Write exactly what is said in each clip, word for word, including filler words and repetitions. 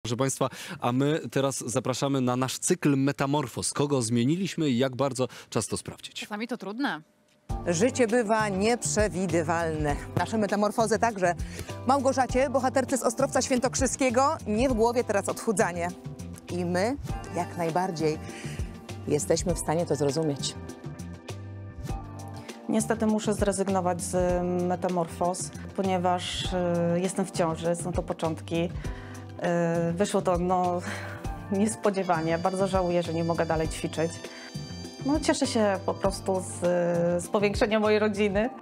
proszę Państwa, a my teraz zapraszamy na nasz cykl Metamorfoz. Kogo zmieniliśmy i jak bardzo, czas to sprawdzić. Czasami to trudne. Życie bywa nieprzewidywalne. Nasze metamorfozy także. Małgorzacie, bohaterce z Ostrowca Świętokrzyskiego, nie w głowie teraz odchudzanie. I my, jak najbardziej, jesteśmy w stanie to zrozumieć. Niestety muszę zrezygnować z metamorfoz, ponieważ y, jestem w ciąży, są to początki. Y, wyszło to no, niespodziewanie. Bardzo żałuję, że nie mogę dalej ćwiczyć. No, cieszę się po prostu z, z powiększenia mojej rodziny.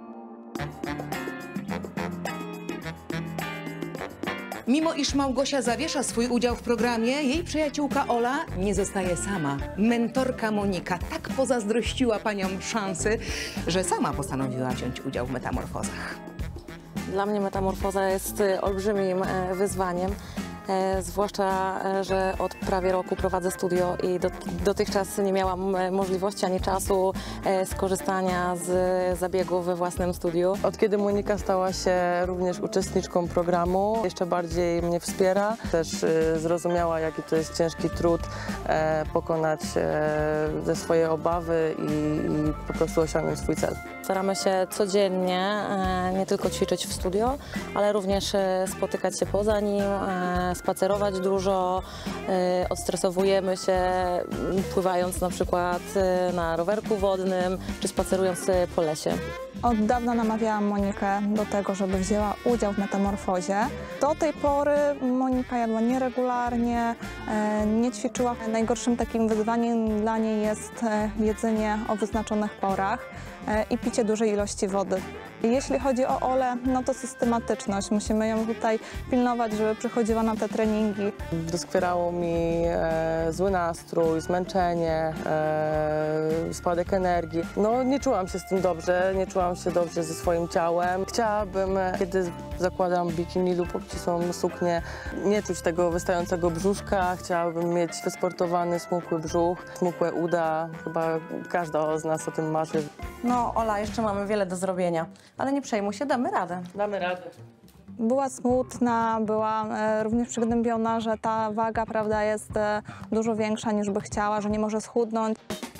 Mimo iż Małgosia zawiesza swój udział w programie, jej przyjaciółka Ola nie zostaje sama. Mentorka Monika tak pozazdrościła paniom szansy, że sama postanowiła wziąć udział w metamorfozach. Dla mnie metamorfoza jest olbrzymim wyzwaniem. Zwłaszcza, że od prawie roku prowadzę studio i do, dotychczas nie miałam możliwości ani czasu skorzystania z zabiegów we własnym studiu. Od kiedy Monika stała się również uczestniczką programu, jeszcze bardziej mnie wspiera. Też zrozumiała, jaki to jest ciężki trud pokonać te swoje obawy i, i po prostu osiągnąć swój cel. Staramy się codziennie nie tylko ćwiczyć w studio, ale również spotykać się poza nim, spacerować dużo, odstresowujemy się pływając na przykład na rowerku wodnym czy spacerując po lesie. Od dawna namawiałam Monikę do tego, żeby wzięła udział w metamorfozie. Do tej pory Monika jadła nieregularnie, nie ćwiczyła. Najgorszym takim wyzwaniem dla niej jest jedzenie o wyznaczonych porach i picie dużej ilości wody. Jeśli chodzi o Olę, no to systematyczność. Musimy ją tutaj pilnować, żeby przychodziła na te treningi. Doskwierało mi e, zły nastrój, zmęczenie, e, spadek energii. No nie czułam się z tym dobrze, nie czułam się dobrze ze swoim ciałem. Chciałabym, kiedy zakładam bikini lub obcisłą suknię, nie czuć tego wystającego brzuszka. Chciałabym mieć wysportowany, smukły brzuch, smukłe uda. Chyba każda z nas o tym marzy. No Ola, jeszcze mamy wiele do zrobienia, ale nie przejmuj się, damy radę. Damy radę. Była smutna, była e, również przygnębiona, że ta waga, prawda, jest e, dużo większa niż by chciała, że nie może schudnąć.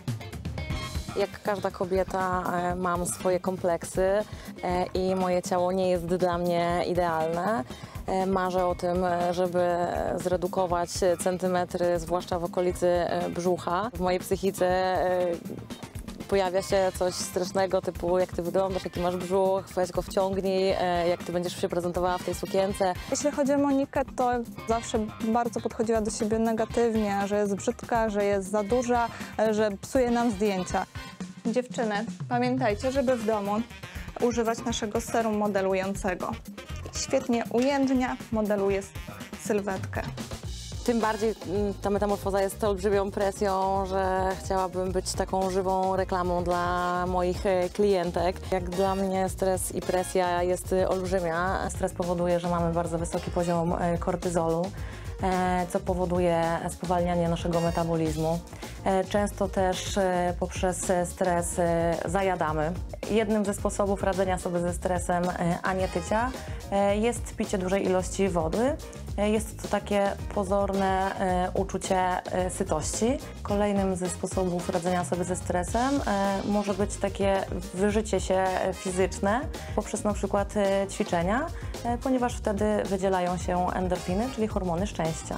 Jak każda kobieta mam swoje kompleksy i moje ciało nie jest dla mnie idealne. Marzę o tym, żeby zredukować centymetry, zwłaszcza w okolicy brzucha. W mojej psychice pojawia się coś strasznego, typu jak ty wyglądasz, jaki masz brzuch, weź go wciągnij, jak ty będziesz się prezentowała w tej sukience. Jeśli chodzi o Monikę, to zawsze bardzo podchodziła do siebie negatywnie, że jest brzydka, że jest za duża, że psuje nam zdjęcia. Dziewczyny, pamiętajcie, żeby w domu używać naszego serum modelującego. Świetnie ujędrnia, modeluje sylwetkę. Tym bardziej ta metamorfoza jest olbrzymią presją, że chciałabym być taką żywą reklamą dla moich klientek. Jak dla mnie stres i presja jest olbrzymia. Stres powoduje, że mamy bardzo wysoki poziom kortyzolu, co powoduje spowalnianie naszego metabolizmu. Często też poprzez stres zajadamy. Jednym ze sposobów radzenia sobie ze stresem, a nie tycia, jest picie dużej ilości wody. Jest to takie pozorne uczucie sytości. Kolejnym ze sposobów radzenia sobie ze stresem może być takie wyżycie się fizyczne poprzez na przykład ćwiczenia, ponieważ wtedy wydzielają się endorfiny, czyli hormony szczęścia.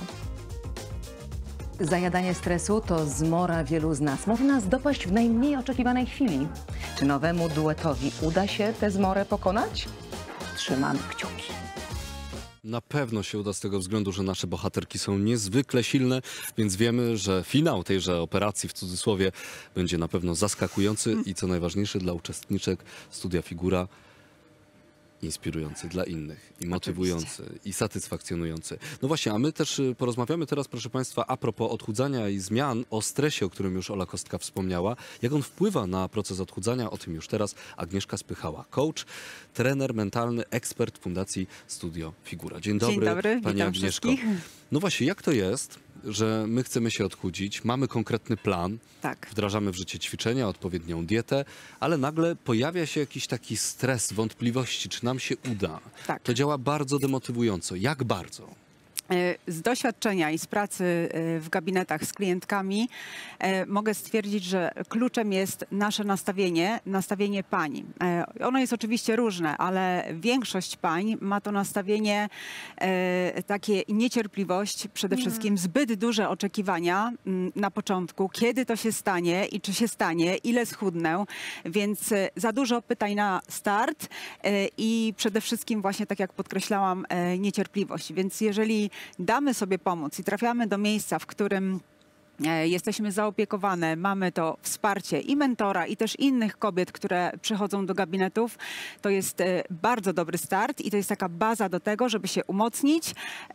Zajadanie stresu to zmora wielu z nas. Może nas dopaść w najmniej oczekiwanej chwili. Czy nowemu duetowi uda się tę zmorę pokonać? Trzymamy kciuki. Na pewno się uda z tego względu, że nasze bohaterki są niezwykle silne, więc wiemy, że finał tejże operacji w cudzysłowie będzie na pewno zaskakujący i co najważniejsze dla uczestniczek Studia Figura inspirujący dla innych i motywujący Oczywiście. I satysfakcjonujący. No właśnie, a my też porozmawiamy teraz, proszę Państwa, a propos odchudzania i zmian, o stresie, o którym już Ola Kostka wspomniała. Jak on wpływa na proces odchudzania, o tym już teraz Agnieszka Spychała, coach, trener mentalny, ekspert Fundacji Studio Figura. Dzień dobry, Dzień dobry, Pani witam Agnieszko. wszystkich. No właśnie, jak to jest, że my chcemy się odchudzić, mamy konkretny plan, Tak. wdrażamy w życie ćwiczenia, odpowiednią dietę, ale nagle pojawia się jakiś taki stres, wątpliwości, czy nam się uda. Tak. To działa bardzo demotywująco. Jak bardzo? Z doświadczenia i z pracy w gabinetach z klientkami mogę stwierdzić, że kluczem jest nasze nastawienie, nastawienie pań. Ono jest oczywiście różne, ale większość pań ma to nastawienie takie niecierpliwość, przede wszystkim zbyt duże oczekiwania na początku, kiedy to się stanie i czy się stanie, ile schudnę, więc za dużo pytań na start i przede wszystkim właśnie tak jak podkreślałam, niecierpliwość. Więc jeżeli damy sobie pomóc i trafiamy do miejsca, w którym jesteśmy zaopiekowane, mamy to wsparcie i mentora, i też innych kobiet, które przychodzą do gabinetów, to jest bardzo dobry start i to jest taka baza do tego, żeby się umocnić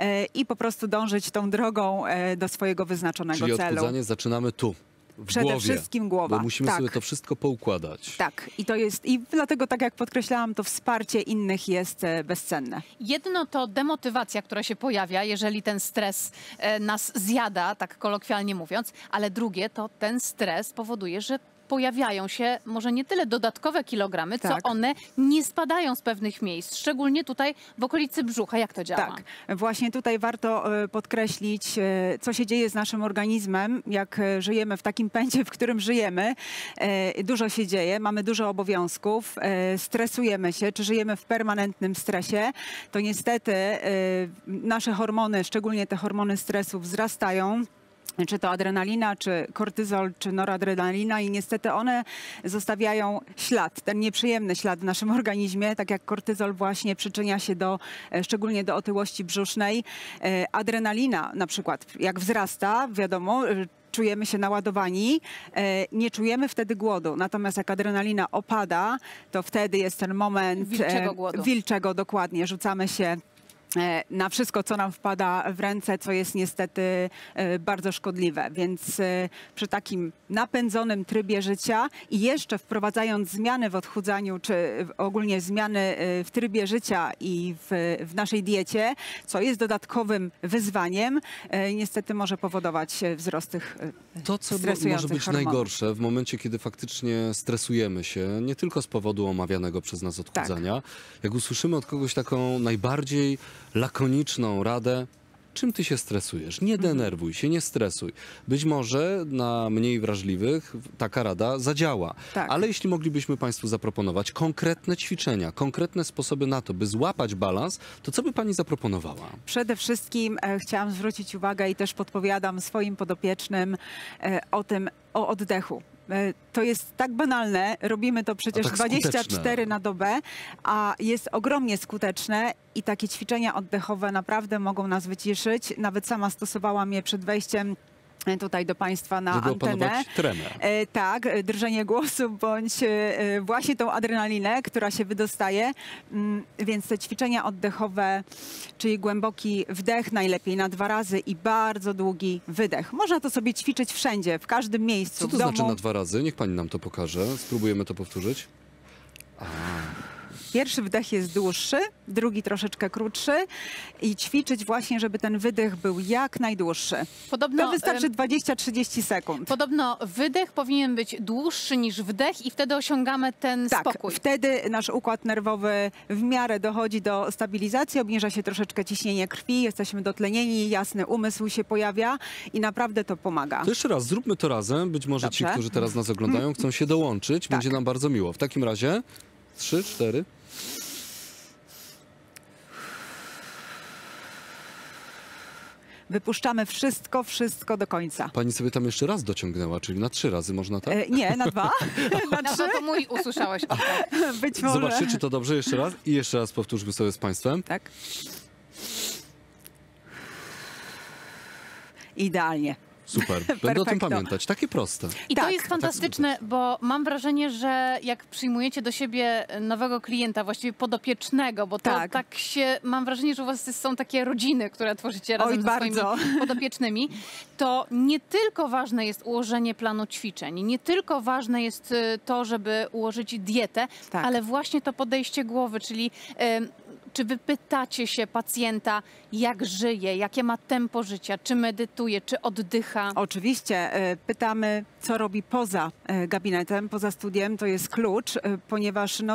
i po prostu dążyć tą drogą do swojego wyznaczonego Czyli celu. odchudzanie zaczynamy tu. W Przede głowie, wszystkim głowa. Bo musimy tak. sobie to wszystko poukładać. Tak, i to jest, i dlatego tak jak podkreślałam, to wsparcie innych jest e, bezcenne. Jedno to demotywacja, która się pojawia, jeżeli ten stres e, nas zjada, tak kolokwialnie mówiąc, ale drugie to ten stres powoduje, że pojawiają się może nie tyle dodatkowe kilogramy, Tak. co one nie spadają z pewnych miejsc, szczególnie tutaj w okolicy brzucha. Jak to działa? Tak, właśnie tutaj warto e, podkreślić, e, co się dzieje z naszym organizmem, jak e, żyjemy w takim pędzie, w którym żyjemy. E, Dużo się dzieje, mamy dużo obowiązków, e, stresujemy się, czy żyjemy w permanentnym stresie, to niestety e, nasze hormony, szczególnie te hormony stresu wzrastają. Czy to adrenalina, czy kortyzol, czy noradrenalina i niestety one zostawiają ślad, ten nieprzyjemny ślad w naszym organizmie, tak jak kortyzol właśnie przyczynia się do, e, szczególnie do otyłości brzusznej. E, Adrenalina na przykład, jak wzrasta, wiadomo, e, czujemy się naładowani, e, nie czujemy wtedy głodu. Natomiast jak adrenalina opada, to wtedy jest ten moment Wilczego e, głodu. wilczego, dokładnie, rzucamy się e, na wszystko, co nam wpada w ręce, co jest niestety e, bardzo szkodliwe. Więc e, przy takim napędzonym trybie życia i jeszcze wprowadzając zmiany w odchudzaniu, czy w- ogólnie zmiany e, w trybie życia i w, w naszej diecie, co jest dodatkowym wyzwaniem, e, niestety może powodować e, wzrost tych e, To, co mo- stresujących może być hormonów. najgorsze w momencie, kiedy faktycznie stresujemy się, nie tylko z powodu omawianego przez nas odchudzania, jak usłyszymy od kogoś taką najbardziej lakoniczną radę, czym ty się stresujesz? Nie denerwuj się, nie stresuj. Być może na mniej wrażliwych taka rada zadziała. Tak. Ale jeśli moglibyśmy Państwu zaproponować konkretne ćwiczenia, konkretne sposoby na to, by złapać balans, to co by Pani zaproponowała? Przede wszystkim e, chciałam zwrócić uwagę i też podpowiadam swoim podopiecznym e, o tym, o oddechu. E, To jest tak banalne, robimy to przecież tak dwadzieścia cztery skuteczne. na dobę, a jest ogromnie skuteczne i takie ćwiczenia oddechowe naprawdę mogą nas wyciszyć. Nawet sama stosowałam je przed wejściem e, tutaj do Państwa na Żeby antenę. opanować tremę. E, tak, e, drżenie głosu bądź e, właśnie tą adrenalinę, która się wydostaje. Mm, Więc te ćwiczenia oddechowe, czyli głęboki wdech najlepiej na dwa razy i bardzo długi wydech. Można to sobie ćwiczyć wszędzie, w każdym miejscu. Co to w domu. znaczy na dwa razy? Niech Pani nam to pokaże. Spróbujemy to powtórzyć. Pierwszy wdech jest dłuższy, drugi troszeczkę krótszy i ćwiczyć właśnie, żeby ten wydech był jak najdłuższy. Podobno, To wystarczy em, dwadzieścia trzydzieści sekund. Podobno wydech powinien być dłuższy niż wdech i wtedy osiągamy ten Tak, spokój. wtedy nasz układ nerwowy w miarę dochodzi do stabilizacji, obniża się troszeczkę ciśnienie krwi, jesteśmy dotlenieni, jasny umysł się pojawia i naprawdę to pomaga. To jeszcze raz, zróbmy to razem. Być może ci, Dobrze. którzy teraz nas oglądają, chcą się dołączyć. Będzie nam bardzo miło. W takim razie trzy, cztery. Wypuszczamy wszystko, wszystko do końca. Pani sobie tam jeszcze raz dociągnęła, czyli na trzy razy można tak? E, nie, na dwa, na No trzy, to, to mój usłyszałeś. być może. Zobaczcie, czy to dobrze. Jeszcze raz. I jeszcze raz powtórzmy sobie z Państwem. Tak. Idealnie. Super. Będę o tym Perfekto. pamiętać. Takie proste. I to Tak, jest fantastyczne, bo mam wrażenie, że jak przyjmujecie do siebie nowego klienta, właściwie podopiecznego, bo to tak, Tak. się, mam wrażenie, że u was są takie rodziny, które tworzycie razem Oj, ze bardzo. swoimi podopiecznymi, to nie tylko ważne jest ułożenie planu ćwiczeń, nie tylko ważne jest y, to, żeby ułożyć dietę, Tak. ale właśnie to podejście głowy, czyli em, czy wy pytacie się pacjenta, jak żyje, jakie ma tempo życia, czy medytuje, czy oddycha? Oczywiście e, pytamy, co robi poza e, gabinetem, poza studiem. To jest klucz, e, ponieważ no,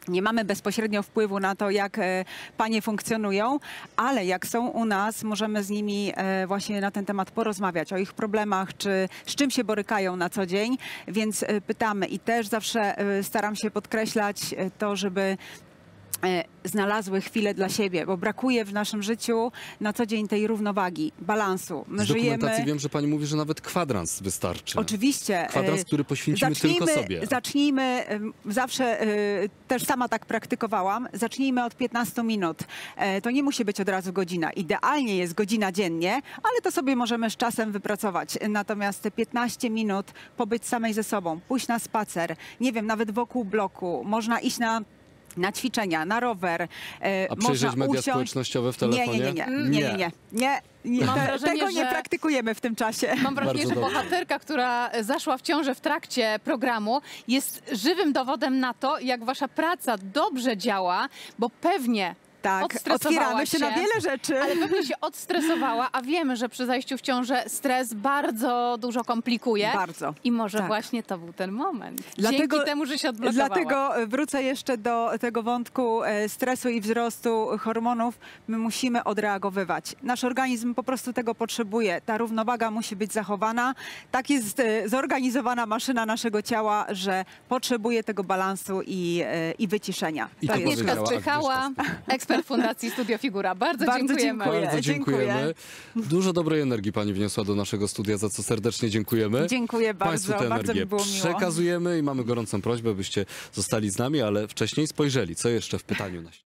Nie mamy bezpośrednio wpływu na to, jak e, panie funkcjonują, ale jak są u nas, możemy z nimi e, właśnie na ten temat porozmawiać, o ich problemach, czy z czym się borykają na co dzień, więc e, pytamy i też zawsze e, staram się podkreślać e, to, żeby e, znalazły chwilę dla siebie, bo brakuje w naszym życiu na co dzień tej równowagi, balansu. My Z dokumentacji żyjemy... wiem, że pani mówi, że nawet kwadrans wystarczy. Oczywiście. Kwadrans, e, który poświęcimy tylko sobie. Zacznijmy, em, zawsze e, też sama tak praktykowałam, zacznijmy od piętnastu minut. E, To nie musi być od razu godzina. Idealnie jest godzina dziennie, ale to sobie możemy z czasem wypracować. Natomiast te piętnaście minut pobyć samej ze sobą, pójść na spacer, nie wiem, nawet wokół bloku, można iść na na ćwiczenia, na rower. E, A przejrzeć można media usiąść... społecznościowe w Nie, telefonie? nie, nie, nie, nie, nie, nie, nie, nie. Mam Te, wrażenie, tego nie że- praktykujemy w tym czasie. Mam wrażenie, Bardzo że dobrze. bohaterka, która zaszła w ciążę w trakcie programu, jest żywym dowodem na to, jak wasza praca dobrze działa, bo pewnie Tak, odstresowała otwieramy się na wiele rzeczy. ale pewnie się odstresowała, a wiemy, że przy zajściu w ciążę stres bardzo dużo komplikuje. Bardzo. I może Tak. właśnie to był ten moment. Dlatego- Dzięki temu, że się odblokowała. Dlatego wrócę jeszcze do tego wątku e, stresu i wzrostu hormonów. My musimy odreagowywać. Nasz organizm po prostu tego potrzebuje. Ta równowaga musi być zachowana. Tak jest e, zorganizowana maszyna naszego ciała, że potrzebuje tego balansu i, e, i wyciszenia. I to to jest Agnieszka powiedziała Strychała, ekspert Fundacji Studio Figura. Bardzo, Bardzo dziękujemy. dziękuję. Bardzo dziękujemy. Dużo dobrej energii pani wniosła do naszego studia, za co serdecznie dziękujemy. Dziękuję Państwu bardzo. tę Bardzo energię mi było miło. przekazujemy i mamy gorącą prośbę, byście zostali z nami, ale wcześniej spojrzeli, co jeszcze w pytaniu na